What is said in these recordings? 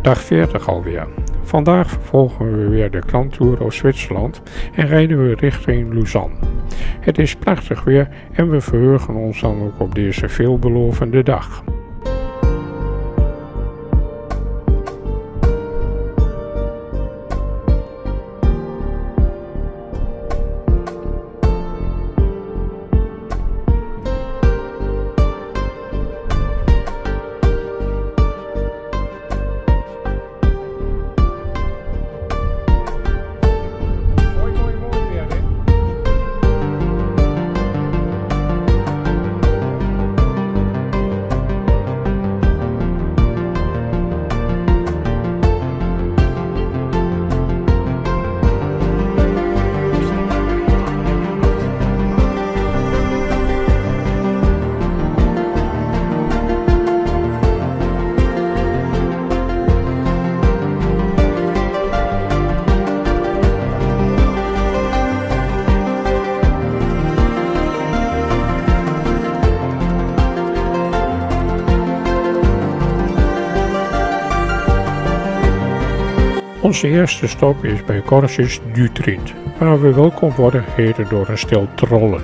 Dag 40 alweer. Vandaag vervolgen we weer de klantour door Zwitserland en rijden we richting Lausanne. Het is prachtig weer en we verheugen ons dan ook op deze veelbelovende dag. Onze eerste stop is bij Corsis du Trint, waar we welkom worden geheten door een stel trollen.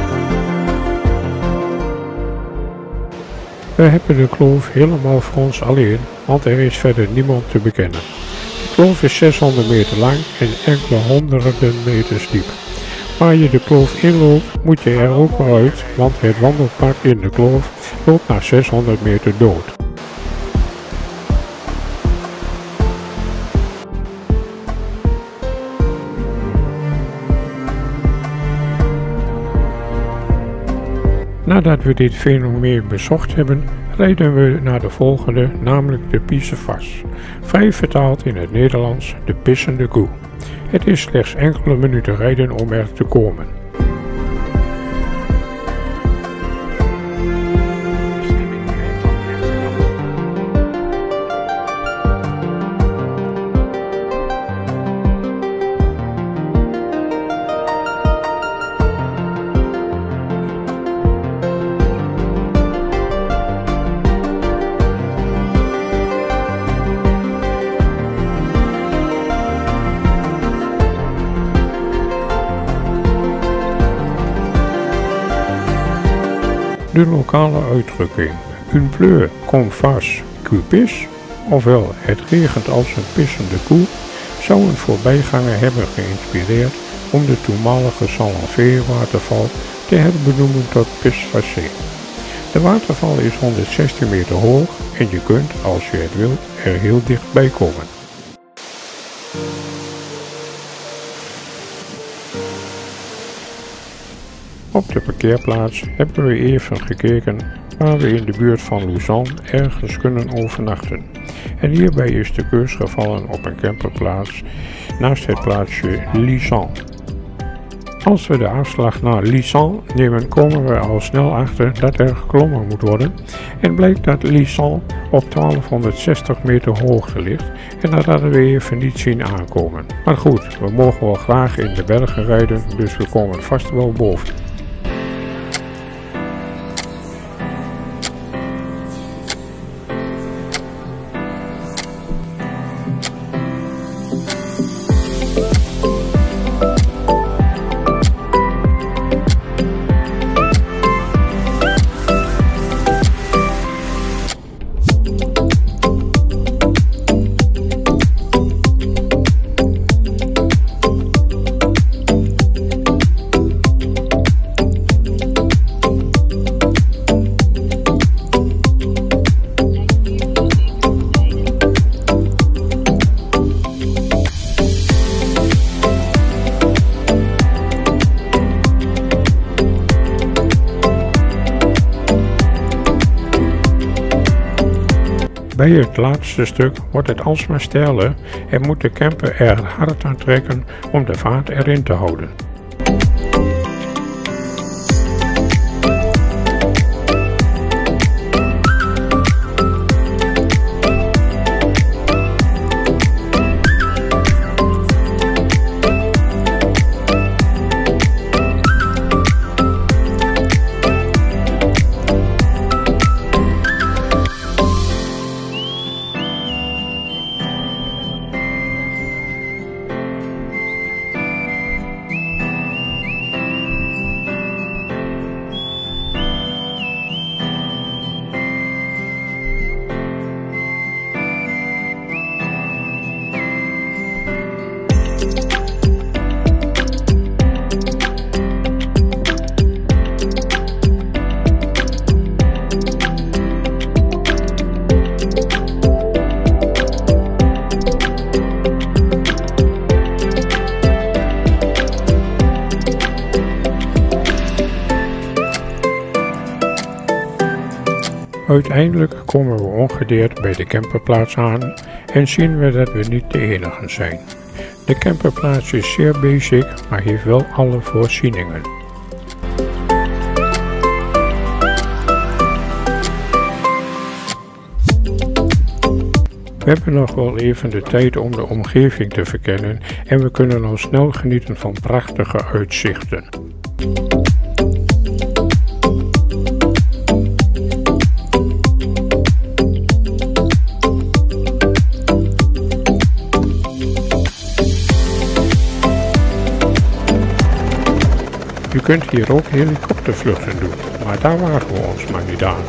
We hebben de kloof helemaal voor ons alleen, want er is verder niemand te bekennen. De kloof is 600 meter lang en enkele honderden meters diep. Waar je de kloof inloopt, moet je er ook maar uit, want het wandelpad in de kloof loopt na 600 meter dood. Nadat we dit fenomeen bezocht hebben, rijden we naar de volgende, namelijk de Pissefas. Vrij vertaald in het Nederlands de pissende koe. Het is slechts enkele minuten rijden om er te komen. De lokale uitdrukking "une pleut comme face qui pisse", ofwel het regent als een pissende koe, zou een voorbijganger hebben geïnspireerd om de toenmalige Saint-Lanfay-waterval te herbenoemen tot Pissefas. De waterval is 116 meter hoog en je kunt, als je het wilt, er heel dichtbij komen. Op de parkeerplaats hebben we even gekeken waar we in de buurt van Lausanne ergens kunnen overnachten. En hierbij is de keus gevallen op een camperplaats naast het plaatsje Lissan. Als we de afslag naar Lissan nemen, komen we al snel achter dat er geklommen moet worden en blijkt dat Lissan op 1260 meter hoogte ligt en dat hadden we even niet zien aankomen. Maar goed, we mogen wel graag in de bergen rijden, dus we komen vast wel boven. Bij het laatste stuk wordt het alsmaar steiler en moet de camper er hard aan trekken om de vaart erin te houden. Uiteindelijk komen we ongedeerd bij de camperplaats aan en zien we dat we niet de enigen zijn. De camperplaats is zeer basic, maar heeft wel alle voorzieningen. We hebben nog wel even de tijd om de omgeving te verkennen en we kunnen al snel genieten van prachtige uitzichten. Je kunt hier ook helikoptervluchten doen, maar daar wagen we ons maar niet aan.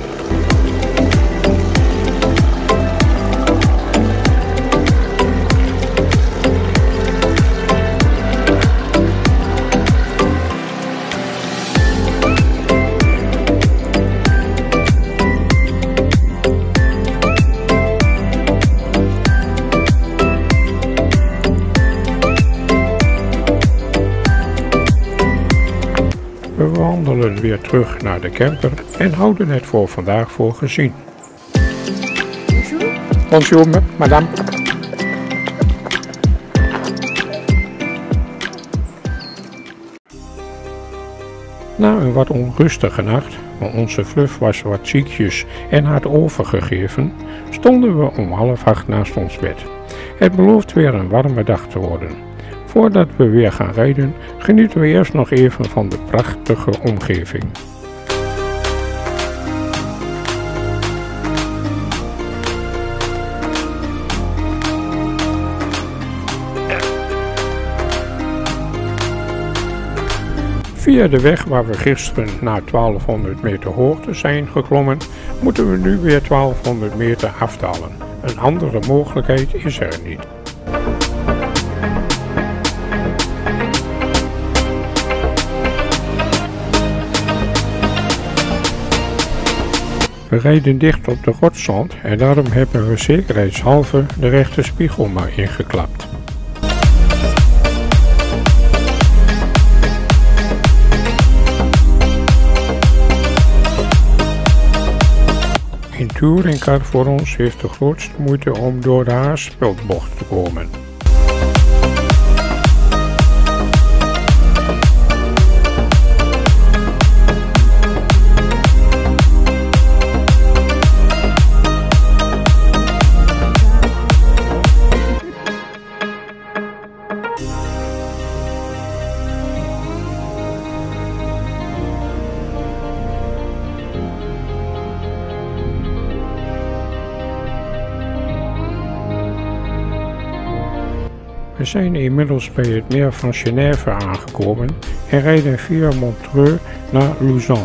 We wandelen weer terug naar de camper en houden het voor vandaag voor gezien. Bonjour, madame. Na een wat onrustige nacht, want onze Fluff was wat ziekjes en had overgegeven, stonden we om 7:30 naast ons bed. Het belooft weer een warme dag te worden. Voordat we weer gaan rijden, genieten we eerst nog even van de prachtige omgeving. Via de weg waar we gisteren naar 1200 meter hoogte zijn geklommen, moeten we nu weer 1200 meter afdalen. Een andere mogelijkheid is er niet. We rijden dicht op de rotswand en daarom hebben we zekerheidshalve de rechte spiegel maar ingeklapt. Een touringcar voor ons heeft de grootste moeite om door de haarspeldbocht te komen. We zijn inmiddels bij het meer van Genève aangekomen en rijden via Montreux naar Lausanne.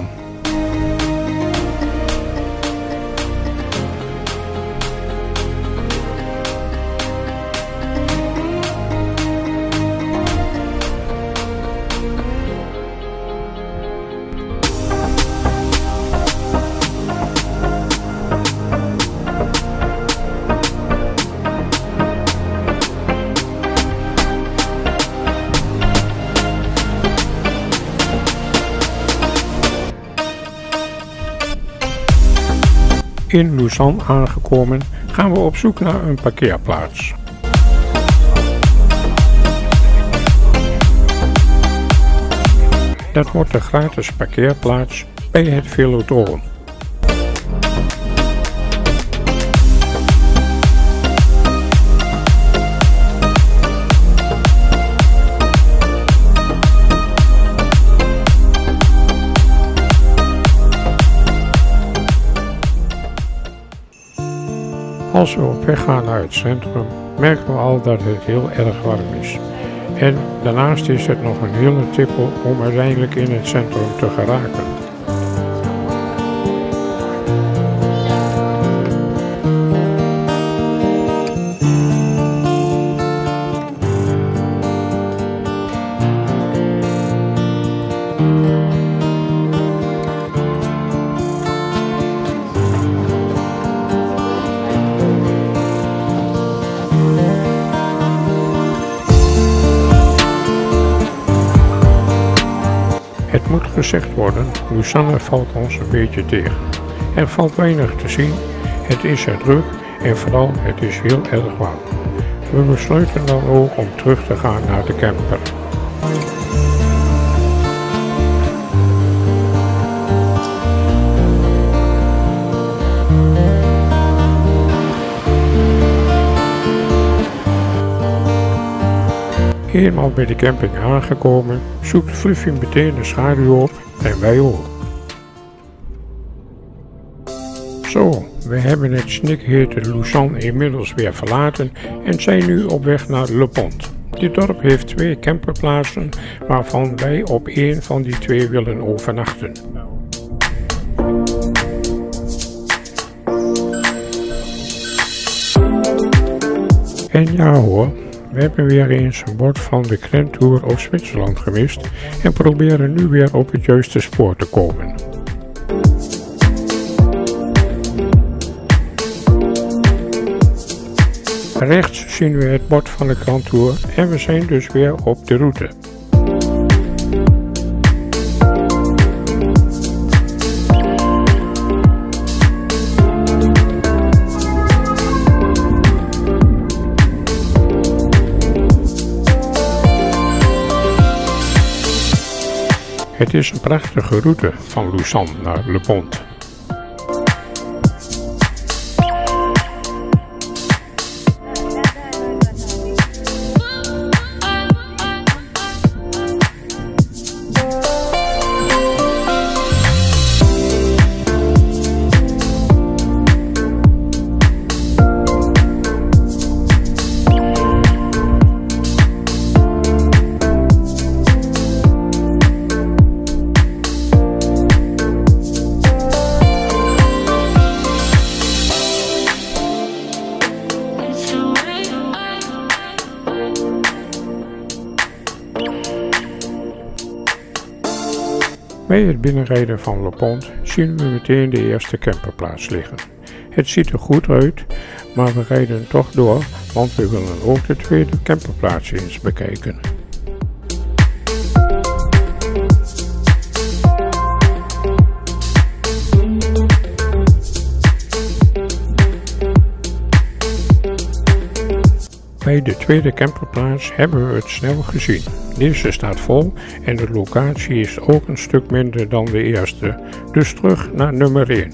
In Lausanne aangekomen gaan we op zoek naar een parkeerplaats. Dat wordt de gratis parkeerplaats bij het Velodroom. Als we op weg gaan naar het centrum, merken we al dat het heel erg warm is. En daarnaast is het nog een hele tippel om uiteindelijk in het centrum te geraken. Het moet gezegd worden, Lausanne valt ons een beetje tegen. Er valt weinig te zien, het is er druk en vooral het is heel erg warm. We besluiten dan ook om terug te gaan naar de camper. Eenmaal bij de camping aangekomen, zoekt Fluffy meteen de schaduw op en wij ook. Zo, we hebben het snikhete Lausanne inmiddels weer verlaten en zijn nu op weg naar Le Pont. Dit dorp heeft 2 camperplaatsen, waarvan wij op 1 van die 2 willen overnachten. En ja hoor, we hebben weer eens een bord van de Grand Tour of Zwitserland gemist en proberen nu weer op het juiste spoor te komen. Rechts zien we het bord van de Grand Tour en we zijn dus weer op de route. Het is een prachtige route van Lausanne naar Le Pont. Bij het binnenrijden van Le Pont zien we meteen de eerste camperplaats liggen. Het ziet er goed uit, maar we rijden toch door, want we willen ook de tweede camperplaats eens bekijken. Bij de tweede camperplaats hebben we het snel gezien. Deze staat vol en de locatie is ook een stuk minder dan de eerste, dus terug naar nummer 1.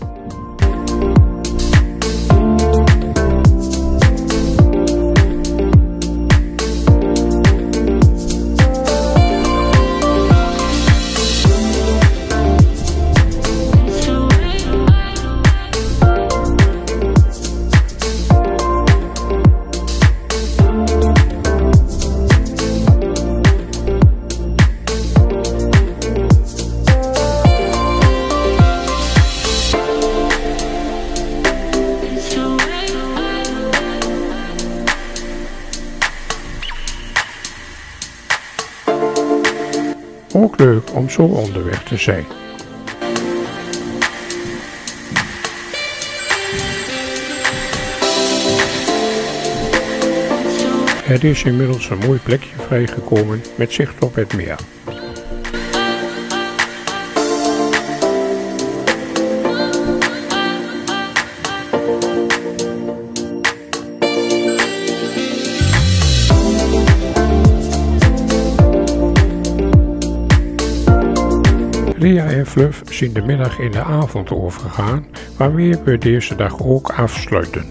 Ook leuk om zo onderweg te zijn. Er is inmiddels een mooi plekje vrijgekomen met zicht op het meer. Ria en Fluff zien de middag in de avond overgaan, waarmee we deze dag ook afsluiten.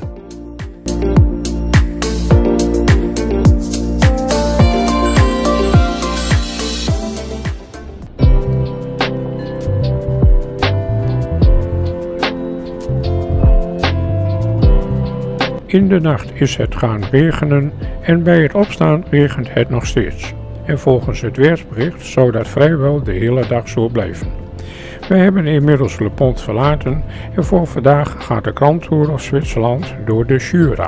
In de nacht is het gaan regenen en bij het opstaan regent het nog steeds. En volgens het weersbericht zou dat vrijwel de hele dag zo blijven. We hebben inmiddels Le Pont verlaten en voor vandaag gaat de Grand Tour of Zwitserland door de Jura.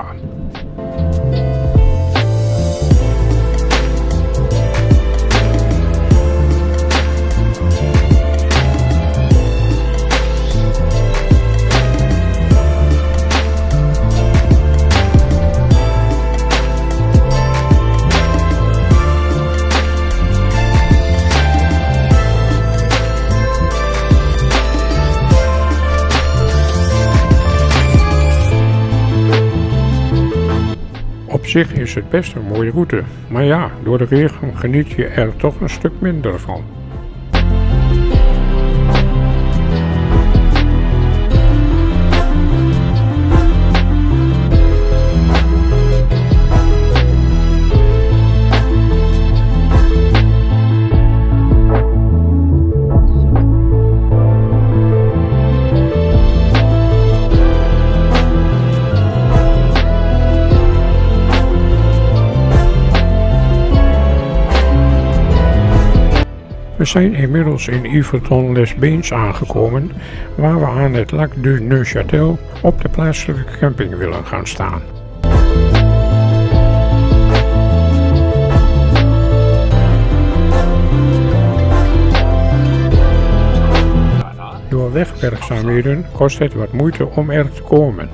zich is het best een mooie route, maar ja, door de regen geniet je er toch een stuk minder van. We zijn inmiddels in Yverton-les-Bains aangekomen, waar we aan het Lac du Neufchâtel op de plaatselijke camping willen gaan staan. Door wegwerkzaamheden kost het wat moeite om er te komen.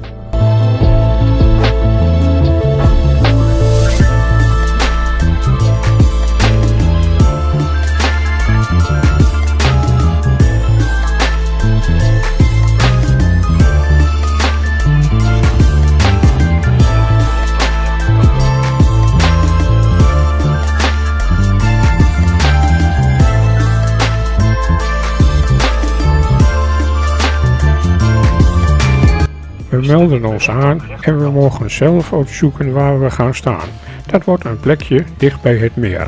We melden ons aan en we mogen zelf uitzoeken waar we gaan staan. Dat wordt een plekje dicht bij het meer.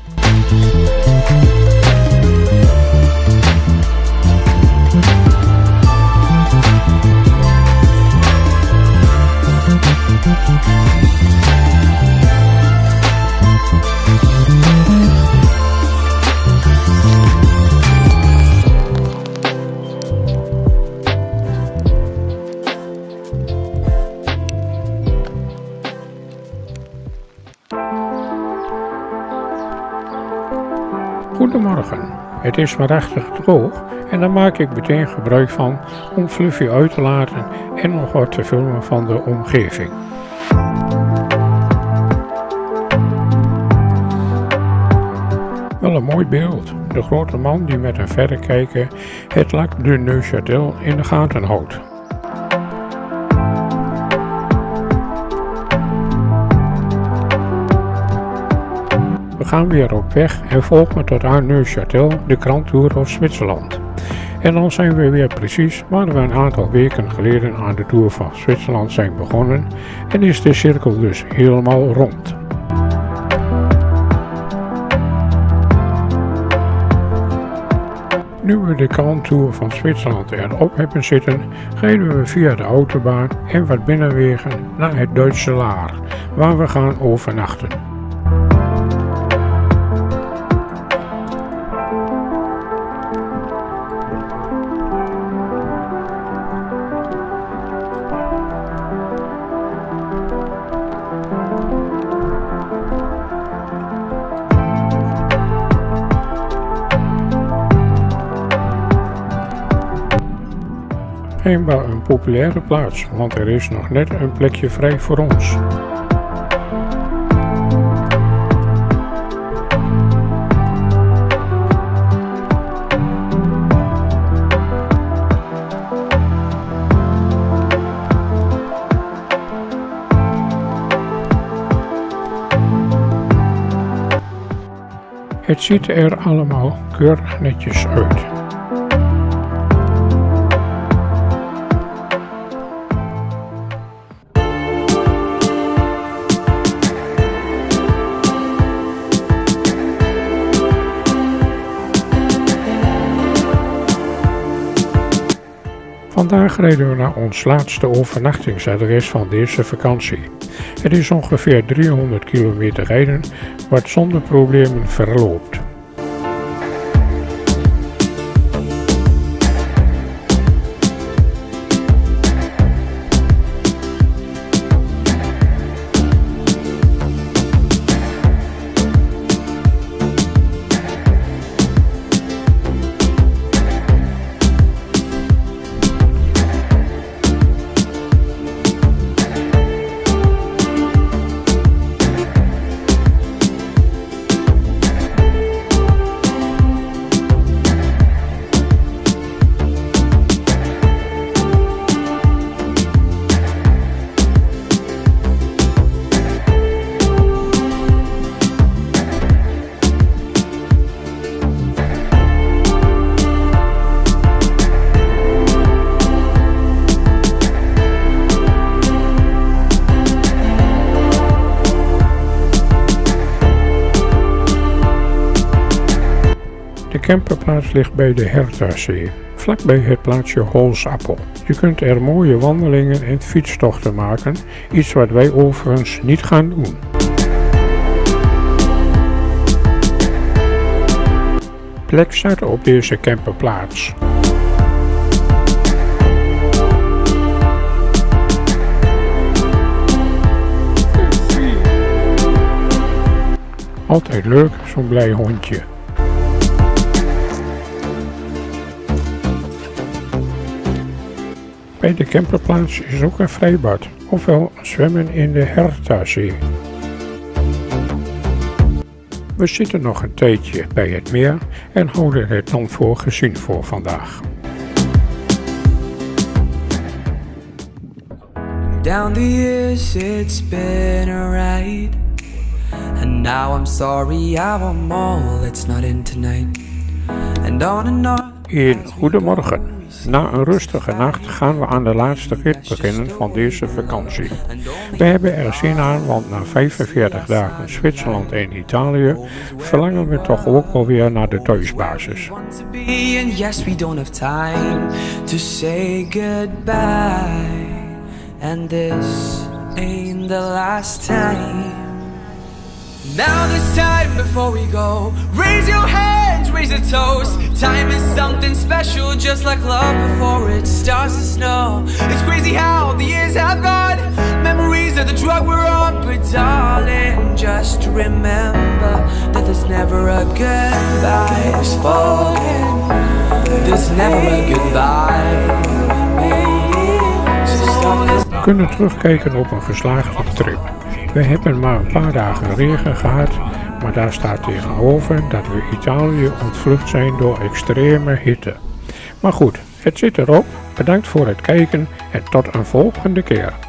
Goedemorgen, het is waarachtig droog en daar maak ik meteen gebruik van om Fluffy uit te laten en nog wat te filmen van de omgeving. Wel een mooi beeld, de grote man die met een verrekijker het Lac du Neufchâtel in de gaten houdt. We gaan weer op weg en volgen tot aan Neufchâtel de Grand Tour of Zwitserland. En dan zijn we weer precies waar we een aantal weken geleden aan de Tour van Zwitserland zijn begonnen en is de cirkel dus helemaal rond. Nu we de Grand Tour van Zwitserland erop hebben zitten, rijden we via de autobaan en wat binnenwegen naar het Duitse Laar, waar we gaan overnachten. Schijnbaar een populaire plaats, want er is nog net een plekje vrij voor ons. Het ziet er allemaal keurig netjes uit. Vandaag rijden we naar ons laatste overnachtingsadres van deze vakantie. Het is ongeveer 300 kilometer rijden, wat zonder problemen verloopt. camperplaats ligt bij de Herthazee, vlakbij het plaatsje Holsappel. Je kunt er mooie wandelingen en fietstochten maken, iets wat wij overigens niet gaan doen. Plek zat op deze camperplaats. Altijd leuk, zo'n blij hondje. Bij de camperplaats is ook een vrijbad, ofwel zwemmen in de Herthazee. We zitten nog een tijdje bij het meer en houden het dan voor gezien voor vandaag. Down the years it's been a ride, and now I'm sorry I want more, let's not in tonight. And on. Goedemorgen. Na een rustige nacht gaan we aan de laatste rit beginnen van deze vakantie. We hebben er zin aan, want na 45 dagen Zwitserland en Italië verlangen we toch ook alweer naar de thuisbasis. Yes, we don't have time to say goodbye, and this ain't the last time. Now this time before we go, raise your hands, raise a toast. Time is something special, just like love before it starts to snow. It's crazy how the years have gone, memories of the drug we're on. But darling, just remember that there's never a goodbye. It's falling, there's never a goodbye. We kunnen terugkijken op een geslaagde trip. We hebben maar een paar dagen regen gehad, maar daar staat tegenover dat we Italië ontvlucht zijn door extreme hitte. Maar goed, het zit erop. Bedankt voor het kijken en tot een volgende keer.